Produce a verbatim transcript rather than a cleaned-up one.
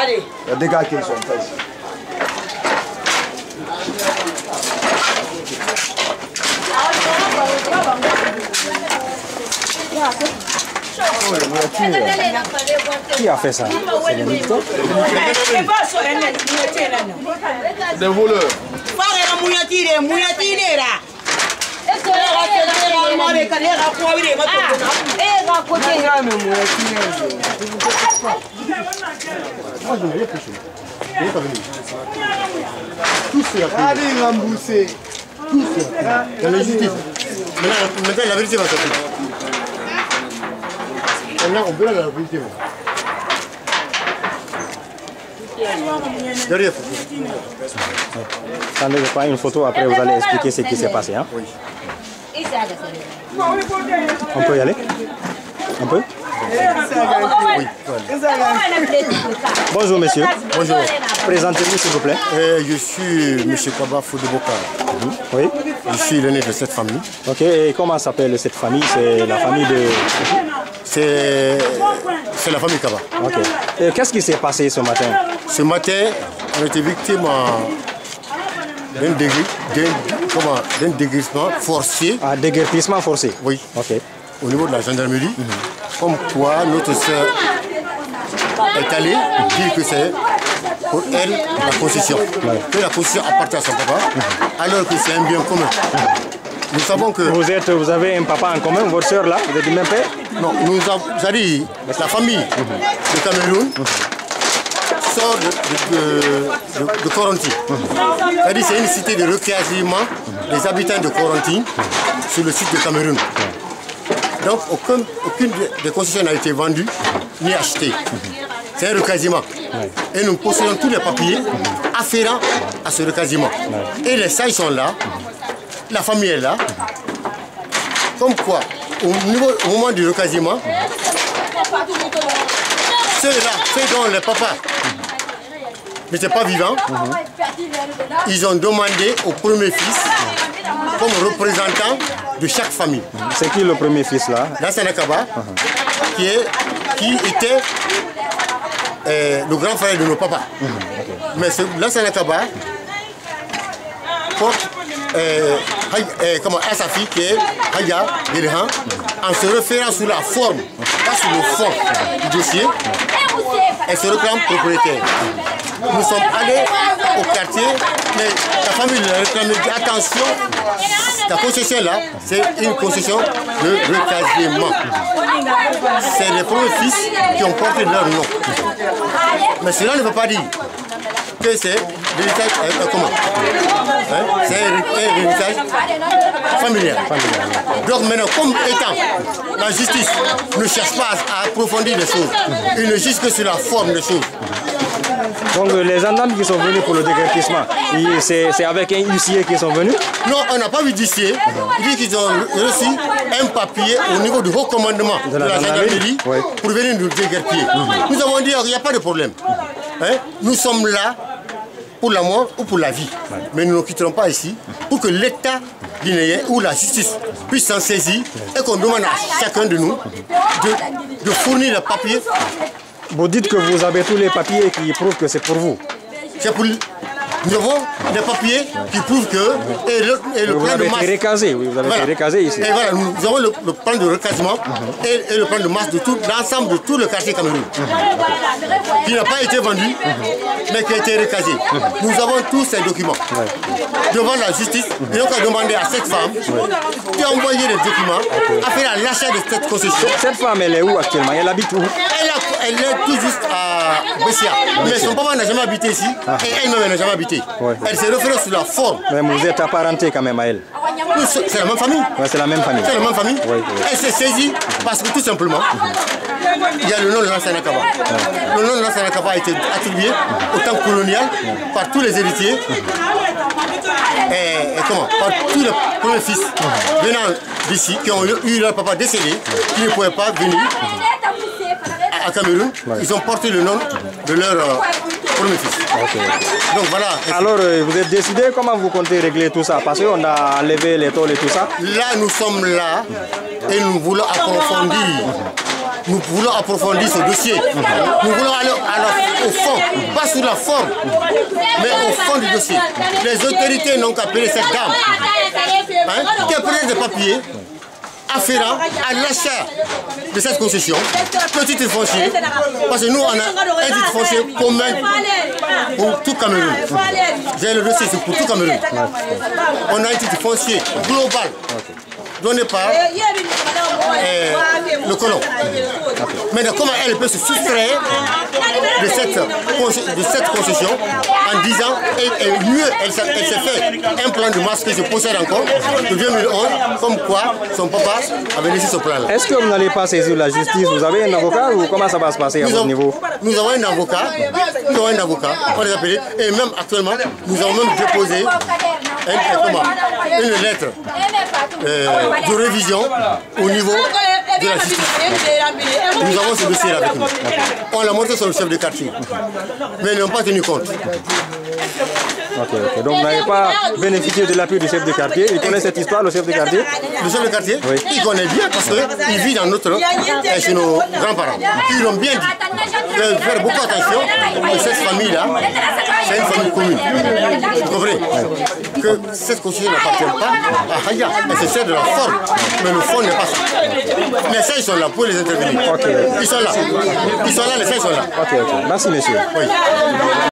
Allez. Il y a des gars qui sont faits ici. Qui a fait ça? C'est les militants? Des voleurs. Allez, remboursé. Dans la justice. Maintenant, la vérité va sortir. Maintenant, on verra la vérité. Derrière. Attendez, je prends une photo, après vous allez expliquer ce qui s'est passé. Hein? Oui. On peut y aller? On peut? Oui. Bonjour monsieur. Bonjour. Présentez-vous s'il vous plaît. Euh, je suis M. Kaba Foudeboka. Oui. Je suis l'aîné de cette famille. Ok, et comment s'appelle cette famille? C'est la famille de... C'est la famille Kaba. Ok. Et qu'est-ce qui s'est passé ce matin? Ce matin, on était victime d'un dégri, d'un déguerpissement forcé. Un déguerpissement forcé? Oui. Ok. Au niveau de la gendarmerie, mm-hmm. Comme quoi notre soeur est allée dire que c'est pour elle la concession. Ouais. Que la concession appartient à son papa, mm-hmm. Alors que c'est un bien commun. Mm-hmm. Nous savons que... Vous, êtes, vous avez un papa en commun, votre soeur là? Vous êtes du même père? Non, nous avons, c'est-à-dire la famille mm-hmm. de Cameroun mm-hmm. sort de, de, de, de Corentin. Mm-hmm. C'est-à-dire c'est une cité de recasement mm-hmm. des habitants de Corentin mm-hmm. sur le site de Cameroun. Mm-hmm. Donc aucun, aucune des concessions n'a été vendue ni achetée. Mm-hmm. C'est un recasement. Mm-hmm. Et nous possédons tous les papiers mm-hmm. afférents à ce recasement. Mm-hmm. Et les sages sont là, mm-hmm. La famille est là. Mm-hmm. Comme quoi, au, niveau, au moment du recasement, ceux-là, ceux dont les papas n'étaient pas vivants, mm-hmm. Ils ont demandé au premier fils, mm-hmm. Comme représentant de chaque famille. C'est qui le premier fils là? Lansana Kaba, uh-huh. qui, est, qui était euh, le grand frère de nos papas. Uh-huh. Okay. Mais ce Lansana Kaba porte euh, euh, comment, à sa fille qui est Haya Gilhan, uh-huh. En se référant sur la forme, uh-huh. Pas sur le fond uh-huh. Du dossier, uh-huh. Elle se réclame propriétaire. Uh-huh. Nous sommes allés au quartier, mais la famille leur réclamait attention. La concession là, c'est une concession de recasement. C'est les premiers fils qui ont porté leur nom. Mais cela ne veut pas dire que c'est l'héritage euh, comment hein? C'est un héritage familial. Donc maintenant, comme étant la justice ne cherche pas à approfondir les choses, il ne juge que sur la forme des choses. Donc les gendarmes qui sont venus pour le déguerpissement, c'est avec un huissier qu'ils sont venus? Non, on n'a pas vu d'huissier. Il dit qu'ils ont reçu un papier au niveau du haut commandement de la, de la gendarmerie, oui. Pour venir nous déguerpir. Mm-hmm. Nous avons dit qu'il n'y a pas de problème. Mm-hmm. Hein? Nous sommes là pour la mort ou pour la vie. Mm-hmm. Mais nous ne quitterons pas ici pour que l'État guinéen ou la justice puisse s'en saisir et qu'on demande à chacun de nous de, de fournir le papier. Vous dites que vous avez tous les papiers qui prouvent que c'est pour vous. C'est pour... Nous avons des papiers qui prouvent que... Et le, et le vous plan avez de masse... été recasé, oui, vous avez voilà. été recasé ici. Et voilà, nous avons le, le plan de recasement uh-huh. et, et le plan de masse de tout l'ensemble de tout le quartier Cameroun. Uh-huh. Qui n'a pas été vendu, uh-huh. Mais qui a été recasé. Uh-huh. Nous avons tous ces documents. Uh-huh. Devant la justice, uh-huh. Et donc on a demandé à cette femme uh-huh. Qui a envoyé les documents uh-huh. À faire l'achat de cette concession. Cette femme, elle est où actuellement? Elle habite où? Elle, a, elle est tout juste à Bessia. Mais son papa n'a jamais habité ici. Uh-huh. Et elle-même n'a jamais habité. Ouais. Elle s'est référée sur la forme. Mais vous êtes apparenté quand même à elle. C'est la même famille. Ouais, c'est la même famille. C'est la même famille. Oui, oui. Elle s'est saisie parce que tout simplement, mm-hmm. Il y a le nom de Lansana Kaba. Mm-hmm. Le nom de Lansana Kaba a été attribué mm-hmm. Au temps colonial mm-hmm. Par tous les héritiers mm-hmm. et, et comment par tous les premiers fils mm-hmm. Venant d'ici, qui ont eu leur papa décédé, mm-hmm. Qui ne pouvaient pas venir mm-hmm. à Cameroun. Ouais. Ils ont porté le nom de leur euh, premier fils. Okay. Donc voilà. Alors euh, vous êtes décidé comment vous comptez régler tout ça? Parce qu'on a enlevé les tôles et tout ça. Là nous sommes là et nous voulons approfondir nous voulons approfondir ce dossier. Nous voulons aller à la, au fond, pas sur la forme, mais au fond du dossier. Les autorités n'ont qu'à payer cette dame hein, qui a pris des papiers afférents à l'achat de cette concession, petit titre foncier, parce que nous on a un titre foncier commun pour tout Cameroun. J'ai le dossier pour tout Cameroun. On a un titre foncier global donné par euh, le colon. Mais comment elle peut se soustraire de cette, de cette concession en disant, et, et mieux, elle, elle s'est fait un plan de masse que je possède encore de deux mille onze, comme quoi son papa avait laissé ce plan-là. Est-ce que vous n'allez pas saisir la justice? Vous avez un avocat ou comment ça va se passer à votre niveau? Nous avons un avocat, nous avons un avocat, on les a appelés, et même actuellement, nous avons même déposé un, comment, une lettre euh, de révision au niveau de la justice. Nous avons ce dossier avec nous. On l'a montré sur le chef de quartier, mais ils n'ont pas tenu compte. Okay, okay. Donc vous n'avez pas bénéficié de l'appui du chef de quartier. Il connaît cette histoire, le chef de quartier? Le chef de quartier, oui. Il connaît bien parce qu'il vit dans notre, et chez nos grands-parents. Ils l'ont bien dit. De faire beaucoup attention que cette famille-là, c'est une famille commune. Vous comprenez? Oui. Que cette constitution n'appartient pas à Haya. Elle se sert de la forme, mais le fond n'est pas ça. Mais ça, ils sont là pour les intervenir. Okay. Ils sont là. Ils sont là, les faits sont là. Ok, ok. Merci, monsieur. Oui.